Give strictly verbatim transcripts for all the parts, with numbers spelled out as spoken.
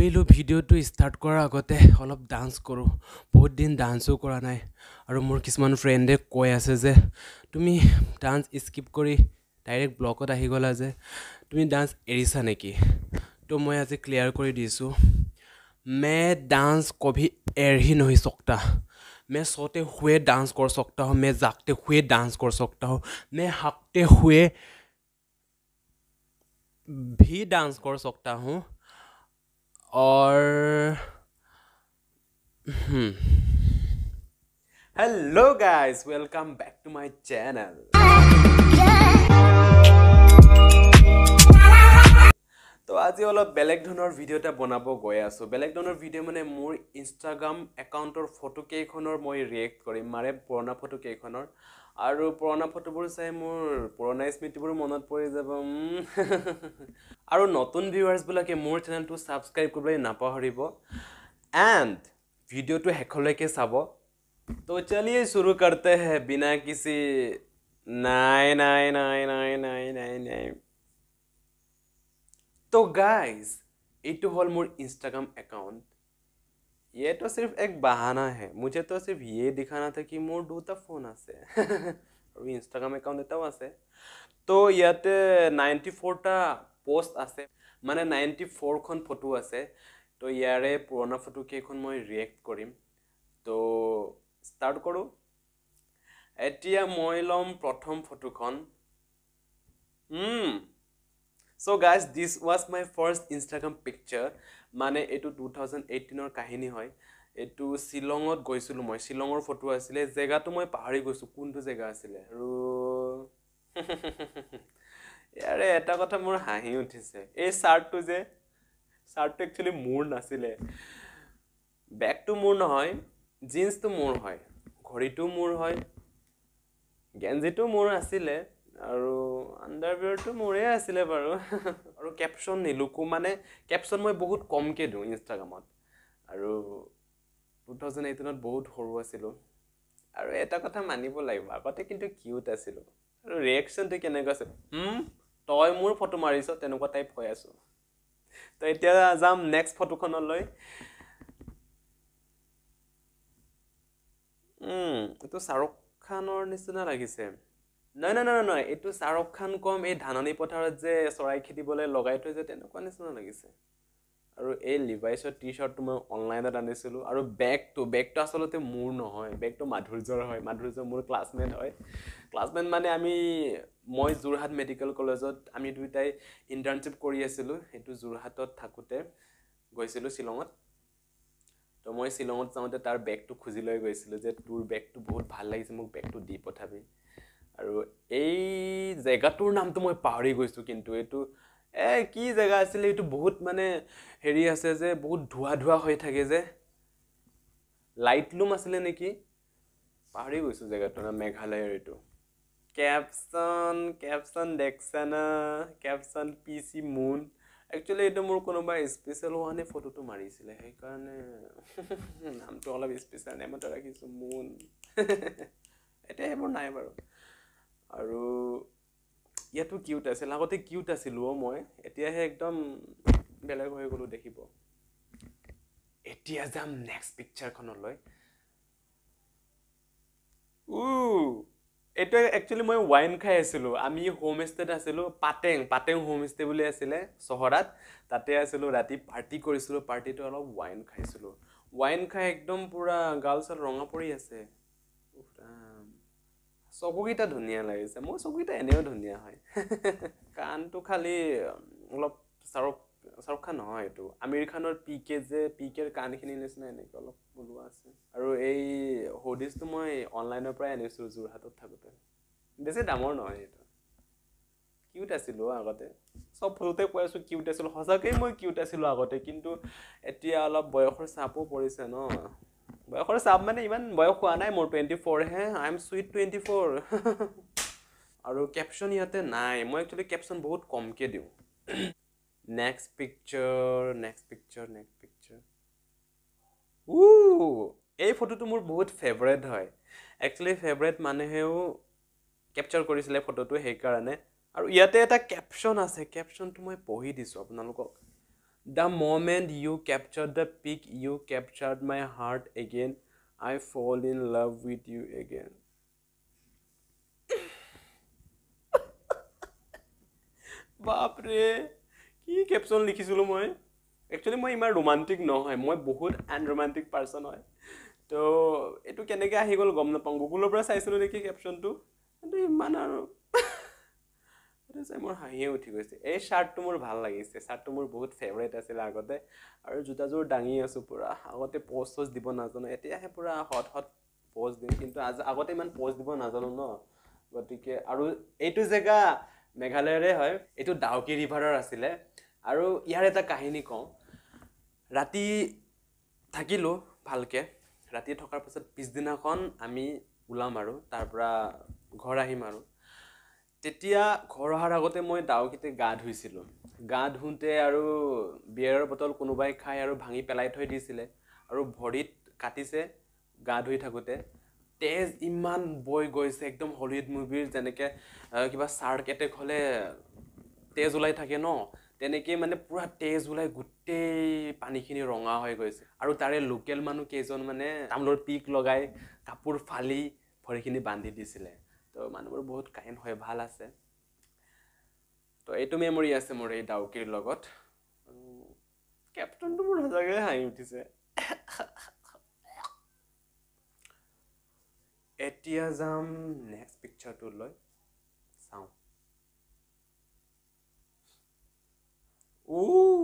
ভাবিলো ভিডিওটো ষ্টাৰ্ট কৰাৰ আগতে অলপ ডান্স কৰোঁ বহুত দিন ডান্সও কৰা নাই আৰু মোৰ কিছুমান ফ্ৰেণ্ডে কৈ আছে যে তুমি ডান্স স্কিপ কৰি ডাইৰেক্ট ব্লগত আহি গ'লা যে তুমি ডান্স এৰিছা নেকি তো মই আজি ক্লিয়াৰ কৰি দিছোঁ मैं डांस कभी एर ही नहीं सकता मैं सोते हुए डांस कर सकता हूँ मैं जागते हुए डांस कर सकता हूँ मैं हकते हुए भी डांस कर सकता हूँ और hello guys welcome back to my channel तो আজি অলপ বেলেগ ধৰণৰ ভিডিও এটা বনাব গৈ আছো বেলেগ ধৰণৰ ভিডিও মানে মোৰ ইনষ্টাগ্ৰাম একাউণ্টৰ ফটো কেইখনৰ মই ৰিয়েক্ট কৰিম মাৰে পুৰণা ফটো কেইখনৰ আৰু পুৰণা ফটোবোৰ চাই মোৰ পুৰণা স্মৃতিবোৰ মনত পৰি যাব আৰু নতুন ভিউৱাৰ্ছ বিলাকে মোৰ চেনেলটো সাবস্ক্ৰাইব কৰিবলৈ নাপাহৰিব এণ্ড ভিডিওটো হেকলৈকে চাব तो चलिए शुरू करते हैं बिना किसी नाय नाय नाय नाय नाय नाय नाय तो गाइस ये हॉल मोर इंस्टाग्राम अकाउंट ये तो सिर्फ एक बहाना है मुझे तो सिर्फ ये दिखाना था कि मोर दूटा फोन आसे और इंस्टाग्राम अकाउंट एटाও আছে तो ইয়াতে नाइंटी फोर টা পোস্ট আছে মানে नाइंटी फोर খন ফটো আছে তো ইয়াৰে পুৰণা ফটো কেইখন মই ৰিয়েক্ট কৰিম তো স্টার্ট করো এতিয়া মই লম প্ৰথম ফটোখন হুম So guys, this was my first Instagram picture. মানে এটো টু থাউজেণ্ড এইটিন ৰ কাহিনী হয় এটো শিলঙত গৈছিল মই শিলঙৰ ফটো আছিল জেগাটো মই পাহৰি গৈছো কোনটো জেগা আছিল আৰু ইয়াৰে এটা কথা মোৰ হাঁহি উঠিছে এই শার্টটো যে শার্টটো একচুয়ালি মোৰ নাছিল ব্যাগটো মোৰ নহয় জিন্সটো মোৰ হয় ঘড়ীটো মোৰ হয় গেঞ্জিটো মোৰ আছিল আৰু আন্ডাৰৱেৰটো মোৰে আছিল বাৰু আৰু ক্যাপশন নিলুকো মানে ক্যাপশন মই বহুত কমকে দিও ইনষ্টাগ্ৰামত আৰু টু থাউজেণ্ড এইটিন ত বহুত সৰু আছিল আৰু এটা কথা মানিব লাগিব আগতে কিন্তু কিউট আছিল আৰু ৰিঅ্যাকশনটো কেনেকৈ আছিল হুম তই মোৰ ফটো মাৰিছ তেনেকুৱা টাইপ হৈ আছো তো এতিয়া যাম নেক্সট ফটোখনলৈ হুম এটো শাহৰুখ খানৰ নিচিনা লাগিছে নাই নাই নাই নাই এটো শাহৰুখ খান কম এই ধাননি পথাৰত যে চৰাই খেদিবলৈ লগাই থৈ যে তেনেকুৱা নিচিনা লাগিছে আৰু এই লিভাইছৰ টি-শাৰ্টটো মই অনলাইনত আনিছিলো আৰু বেগটো বেগটো আসলতে মোৰ নহয় বেগটো মাধুৰ্যৰ হয় মাধুৰ্য মোৰ ক্লাছমেট হয় ক্লাছমেট মানে আমি মই জুৰহাট মেডিকেল কলেজত আমি দুইটাই ইন্টাৰ্নশিপ কৰি আছিলো এটো জুৰহাটত থাকোতে গৈছিলো শিলঙত তো মই শিলঙত যাওঁতে তাৰ বেগটো খুজি লৈ গৈছিলো যে তোৰ বেগটো বহুত ভাল লাগিছে মোক বেগটো দি পঠাবি আৰু এই জেগাটোৰ নামটো মই পাহৰি গৈছো কিন্তু এটো এ কি জেগা আছিল এটো বহুত মানে হেৰি আছে যে বহুত ধুৱা ধুৱা হৈ থাকে যে লাইট লুম আছিল নেকি পাহৰি গৈছো জেগাটোৰ নাম মেঘালয়ৰ এটো ক্যাপশন ক্যাপশন দেখছনা ক্যাপশন পিসি মুন একচুয়ালি এটো মোৰ কোনোবা স্পেশাল ওয়ানে ফটোটো মাৰিছিলে সেই কাৰণে নামটো অলপ স্পেশাল নামত ৰাখিছো মুন এটা হেবোৰ নাই বাৰু আৰু ইয়াতো কিউট আছিল আগতে কিউট আছিল ও মই এতিয়াহে একদম বেলেগ হৈ গলো দেখিব এতিয়া যাম নেক্সট পিকচাৰখনলৈ উ এটো একচুয়ালি মই ওয়াইন খাই আছিলো আমি হোম ষ্টেত আছিলো পাটেং পাটেং হোম ষ্টে বুলি আছিল চহৰাত তাতে আছিলো ৰাতি পাৰ্টি কৰিছিলো পাৰ্টিটো অলপ ওয়াইন খাইছিলো ওয়াইন খাই একদম পুৰা গালছল ৰঙা পৰি আছে চকুকিটা ধুনিয়া লাগিছে মোৰ চকুকিটা এনেও ধুনিয়া হয় কানটো খালি অলপ শাহৰুখ শাহৰুখ খান নহয় এটো আমিৰ খানৰ পিকে যে পিকেৰ কানখিনি নিচিনা এনেকৈ অলপ বলুৱা আছে আৰু এই হোডিছটো মই অনলাইনৰ পৰা আনিছো জুৰহাটত থাকোতে বেছি দামৰ নহয় এটো কিউট আছিল আগতে সব ফটোতে কৈ আছো কিউট আছিল হসাকৈ মই কিউট আছিল আগতে কিন্তু এতিয়া অলপ বয়সৰ চাপো পৰিছে ন বয়সৰ চাপ মানে ইমান বয়স হোৱা নাই মোৰ twenty four hey I am sweet twenty four আৰু ক্যাপশন ইয়াতে নাই মই একচুয়ালি ক্যাপশন বহুত কমকে দিও next picture next picture next picture উ এই ফটোটো মোৰ বহুত ফেভাৰিট হয় একচুয়ালি ফেভাৰিট মানুহেও ক্যাপচাৰ কৰিছিলে ফটোটো সেই কাৰণে আৰু ইয়াতে এটা ক্যাপশন আছে ক্যাপশনটো মই পঢ়ি দিছো আপোনালোকক The moment you captured the pic, you captured my heart again. I fall in love with you again. বাপৰে কি কেপশ্যন লিখিছিলোঁ মই একচুৱেলি মই ইমান ৰোমান্টিক নহয় মই বহুত আনৰোমান্টিক পাৰ্চন হয় তো এইটো কেনেকৈ আহি গ'ল গম নাপাওঁ গুগলৰ পৰা চাইছিলোঁ নেকি কেপশ্যনটো কিন্তু ইমান আৰু এইটো চাই মোৰ হাঁহিয়ে উঠি গৈছে এই শ্বাৰ্টটো মোৰ ভাল লাগিছে শ্বাৰ্টটো মোৰ বহুত ফেভৰেট আছিলে আগতে আৰু জোতাযোৰ দাঙি আছোঁ পূৰা আগতে প'জ চ'জ দিব নাজানো এতিয়াহে পূৰা হট হট প'জ দিম কিন্তু আজ আগতে ইমান প'জ দিব নাজানো ন গতিকে আৰু এইটো জেগা মেঘালয়ৰে হয় এইটো ডাউকি ৰিভাৰৰ আছিলে আৰু ইয়াৰ এটা কাহিনী কওঁ ৰাতি থাকিলোঁ ভালকৈ ৰাতি থকাৰ পাছত পিছদিনাখন আমি ওলাম আৰু তাৰ পৰা ঘৰ আহিম আৰু তেতিয়া ঘৰ অহাৰ আগতে মই ডাউকিতে গা ধুইছিলোঁ গা ধুওঁতে আৰু বিয়েৰৰ বটল কোনোবাই খাই আৰু ভাঙি পেলাই থৈ দিছিলে আৰু ভৰিত কাটিছে গা ধুই থাকোঁতে তেজ ইমান বৈ গৈছে একদম হলিউড মুভিৰ যেনেকৈ কিবা চাৰ্ক এটেক হ'লে তেজ ওলাই থাকে ন তেনেকৈ মানে পূৰা তেজ ওলাই গোটেই পানীখিনি ৰঙা হৈ গৈছে আৰু তাৰে লোকেল মানুহ কেইজন মানে তামোলৰ পিক লগাই কাপোৰ ফালি ভৰিখিনি বান্ধি দিছিলে তো মানুহবোৰ বহুত কাইণ্ড হয় ভাল আছে তো এইটো মেমৰি আছে মোৰ এই ডাউকিৰ লগত কেপ্টেইনটো মোৰ সঁচাকৈ হাঁহি উঠিছে এতিয়া যাম নেক্সট পিকচাৰটো লৈ চাওঁ ও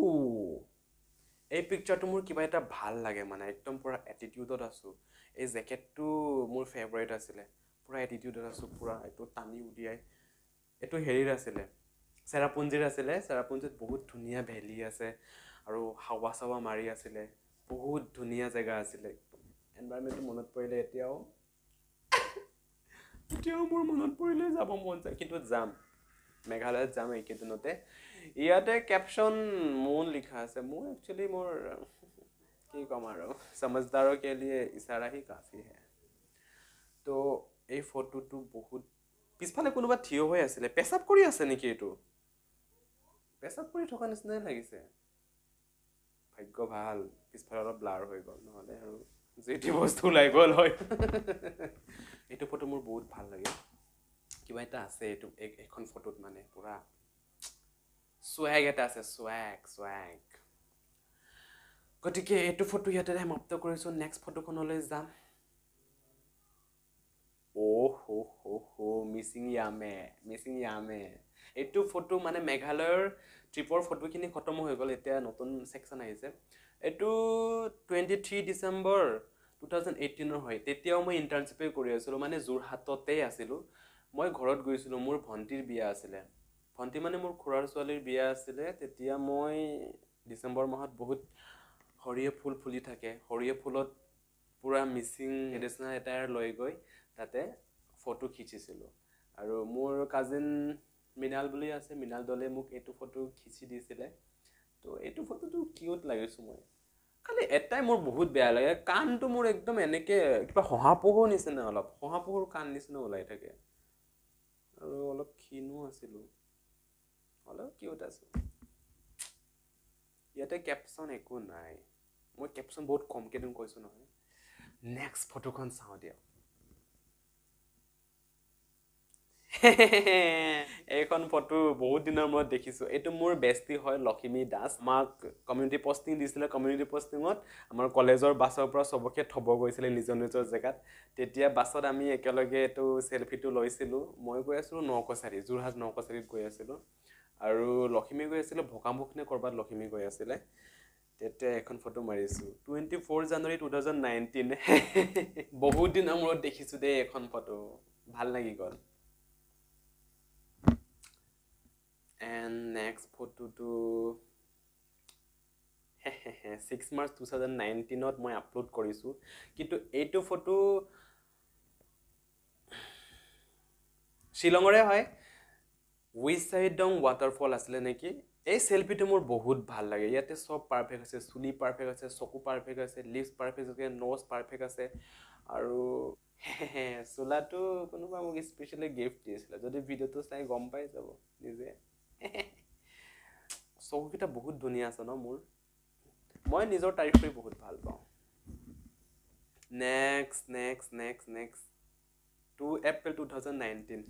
এই পিকচাৰটো মোৰ কিবা এটা ভাল লাগে মানে একদম পূৰা এটিটিউডত আছোঁ এই জেকেটটো মোৰ ফেভৰেট আছিলে পূৰা এটিটিউডত আছোঁ পূৰা এইটো টানি উলিয়াই এইটো হেৰিৰ আছিলে চেৰাপুঞ্জীৰ আছিলে চেৰাপুঞ্জীত বহুত ধুনীয়া ভেলী আছে আৰু হাৱা চাৱা মাৰি আছিলে বহুত ধুনীয়া জেগা আছিলে এনভাইৰমেণ্টটো মনত পৰিলে এতিয়াও এতিয়াও মোৰ মনত পৰিলে যাব মন যায় কিন্তু যাম মেঘালয়ত যাম এইকেইদিনতে ইয়াতে কেপশ্যন মোৰ লিখা আছে মোৰ একচুৱেলি মোৰ কি ক'ম আৰু সমজদাৰো কে লিয়ে ইচাৰা হি কাফি হে তো এই ফটোটো বহুত পিছফালে কোনোবা থিয় হৈ আছিলে পেচাব কৰি আছে নেকি এইটো পেচাব কৰি থকা নিচিনাই লাগিছে ভাগ্য ভাল পিছফালে অলপ ব্লাৰ হৈ গ'ল নহ'লে আৰু যিটি বস্তু ওলাই গ'ল হয় এইটো ফটো মোৰ বহুত ভাল লাগে কিবা এটা আছে এইটো এখন ফটোত মানে পূৰা সোৱাগ এটা আছে সোৱাগ সোৱাগ গতিকে এইটো ফটো ইয়াতে সমাপ্ত কৰিছোঁ নেক্সট ফটোখনলৈ যাম অ' হো হো হো মিচিং য়ামে মিচিং য়ামে এইটো ফটো মানে মেঘালয়ৰ ট্ৰিপৰ ফটোখিনি খতম হৈ গ'ল এতিয়া নতুন ছেকশ্যন আহিছে এইটো twenty three December two thousand এইটিনৰ হয় তেতিয়াও মই ইণ্টাৰ্ণশ্বিপেই কৰি আছিলোঁ মানে যোৰহাটতেই আছিলোঁ মই ঘৰত গৈছিলোঁ মোৰ ভণ্টিৰ বিয়া আছিলে ভণ্টি মানে মোৰ খুৰাৰ ছোৱালীৰ বিয়া আছিলে তেতিয়া মই ডিচেম্বৰ মাহত বহুত সৰিয়হ ফুল ফুলি থাকে সৰিয়হ ফুলত পূৰা মিচিং ট্ৰেডিশ্যনেল এটায়াৰ লৈ গৈ তাতে ফটো খিচিছিলোঁ আৰু মোৰ কাজিন মৃণাল বুলি আছে মৃণাল দলে মোক এইটো ফটো খিচি দিছিলে তো এইটো ফটোটো কিউট লাগিছোঁ মই খালি এটাই মোৰ বহুত বেয়া লাগে কাণটো মোৰ একদম এনেকৈ কিবা শহাপহুৰ নিচিনা অলপ শহাপহুৰ কাণ নিচিনা ওলাই থাকে আৰু অলপ ক্ষীণো আছিলোঁ অলপ কিউট আছোঁ ইয়াতে কেপশ্যন একো নাই মই কেপশ্যন বহুত কমকৈ দিম কৈছোঁ নহয় নেক্সট ফটোখন চাওঁ দিয়ক এইখন ফটো বহুত দিনৰ মূৰত দেখিছোঁ এইটো মোৰ বেষ্টি হয় লখিমী দাস আমাক কমিউনিটি পষ্টিং দিছিলে কমিউনিটি পষ্টিঙত আমাৰ কলেজৰ বাছৰ পৰা চবকে থ'ব গৈছিলে নিজৰ নিজৰ জেগাত তেতিয়া বাছত আমি একেলগে এইটো চেলফিটো লৈছিলোঁ মই গৈ আছিলোঁ নকছাৰী যোৰহাট নকছাৰীত গৈ আছিলোঁ আৰু লখিমী গৈ আছিলে ভোকামুখ নে ক'ৰবাত লখিমী গৈ আছিলে তেতিয়া এখন ফটো মাৰিছোঁ twenty four January two thousand nineteen বহুত দিনৰ মূৰত দেখিছোঁ দেই এখন ফটো ভাল লাগি গ'ল এণ্ড নেক্সট ফটোটো ছিক্স মাৰ্চ টু থাউজেণ্ড নাইনটিনত মই আপলোড কৰিছোঁ কিন্তু এইটো ফটো শ্বিলঙৰে হয় উইচাইডং ৱাটাৰফল আছিলে নেকি এই চেলফিটো মোৰ বহুত ভাল লাগে ইয়াতে চব পাৰফেক্ট আছে চুলি পাৰফেক্ট আছে চকু পাৰফেক্ট আছে লিপছ পাৰফেক্ট আছে ন'জ পাৰফেক্ট আছে আৰু চোলাটো কোনোবা মোক স্পেচিয়েলি গিফ্ট দিছিলে যদি ভিডিঅ'টো চাই গম পাই যাব নিজে চকুকেইটা বহুত ধুনীয়া আছে ন মোৰ মই নিজৰ তাৰিফ কৰি বহুত ভাল পাওঁ next next next next two April twenty nineteen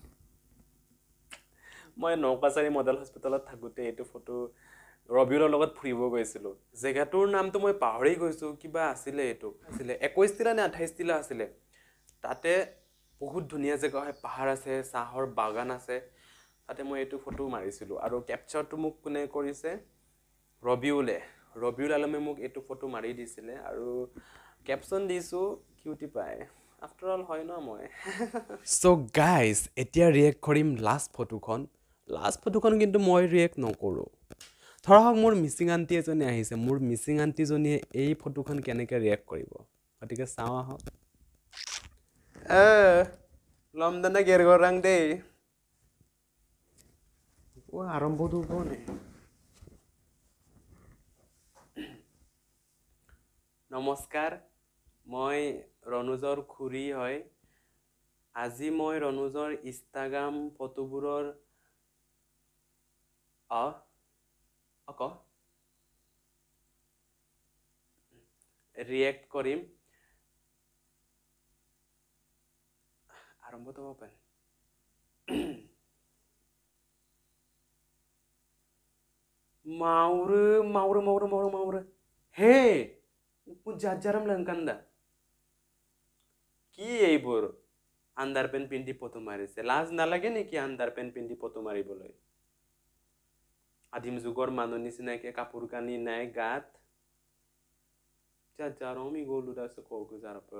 মই নৌকাচাৰী মডেল হস্পিটেলত থাকোতে এইটো ফটো ৰবিউলৰ লগত ফুৰিব গৈছিলো জেগাটোৰ নামটো মই পাহৰি গৈছো কিবা আছিলে এইটো আছিলে একৈশ তিলা নে আঠাইশ তিলা আছিলে তাতে বহুত ধুনীয়া জেগা হয় পাহাৰ আছে চাহৰ বাগান আছে তাতে মই এইটো ফটো মাৰিছিলো আৰু ক্যাপচাৰটো মোক কোনে কৰিছে ৰবিউলে ৰবিউল আলমে মোক এইটো ফটো মাৰি দিছিলে আৰু ক্যাপশন দিছো কিউটি পায় আফটাৰ অল হয় ন মই সো গাইস এতিয়া ৰিয়েক্ট কৰিম লাষ্ট ফটোখন লাষ্ট ফটোখন কিন্তু মই ৰিয়েক্ট নকৰো ধৰা হওক মোৰ মিচিং আন্টি এজনী আহিছে মোৰ মিচিং আন্টিজনীয়ে এই ফটোখন কেনেকৈ ৰিয়েক্ট কৰিব গতিকে চাওঁ আহক এ লমদনা গেৰগৰাং দেই ও আৰম্ভটো কোনে নমস্কাৰ মই ৰনুজৰ খুৰী হয় আজি মই ৰনুজৰ ইনষ্টাগ্ৰাম ফটোবোৰৰ আ অক ৰিয়েক্ট কৰিম আৰম্ভটো হ'ব পাৰে মাউরে মাউরে মাউরে মাউরে মাউরে হে যাজারাম লঙ্কান্দা কি এইবোৰ আন্ডাৰ পেন পিন্ধি ফটো মাৰিছে লাজ নালাগে নেকি আন্ডাৰ পেন পিন্ধি ফটো মাৰিবলৈ আদিম যুগৰ মানুহ নিচিনাকে কাপোৰ কানি নাই গাত যাজাৰম ইগলু দাছে কওক জাৰপ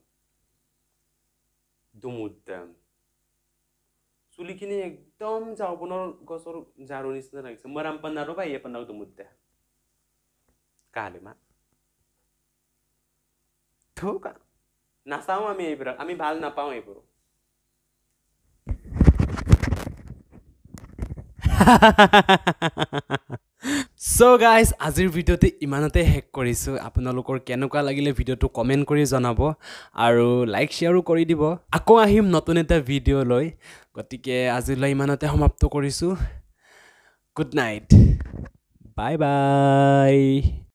দুমুদ্দাম চুলিখিনি একদম যাওবনৰ গছৰ জাৰু নিচিনা লাগিছে মৰাম পানাৰো পাইয়ে পানাও দুমুদ্দা কালে মা থোকা নাচাও আমি এইবোৰ আমি ভাল নাপাও এইবোৰ সো গাইজ আজিৰ ভিডিঅ'তে ইমানতে শেষ কৰিছোঁ আপোনালোকৰ কেনেকুৱা লাগিলে ভিডিঅ'টো কমেণ্ট কৰি জনাব আৰু লাইক শ্বেয়াৰো কৰি দিব আকৌ আহিম নতুন এটা ভিডিঅ' লৈ গতিকে আজিলৈ ইমানতে সমাপ্ত কৰিছোঁ গুড নাইট বাই বাই